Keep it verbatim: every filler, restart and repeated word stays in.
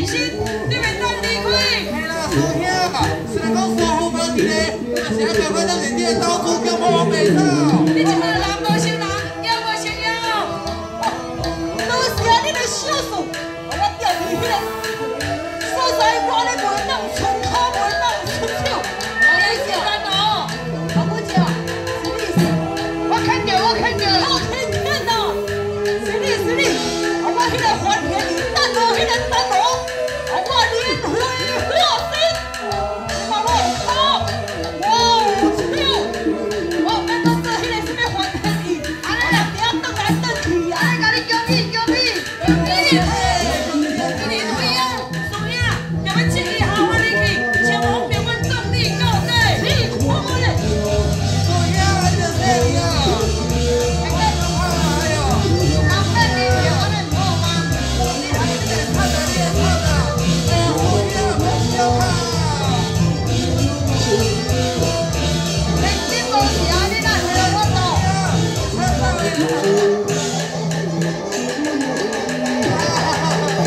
明星，你袂当离开。 嘿啦，师兄，虽然讲师傅无伫咧，但是要赶快当人哋到处叫我袂走。 你即摆人无成人，妖无成妖。 都是啊，你的小数，我钓鱼迄个。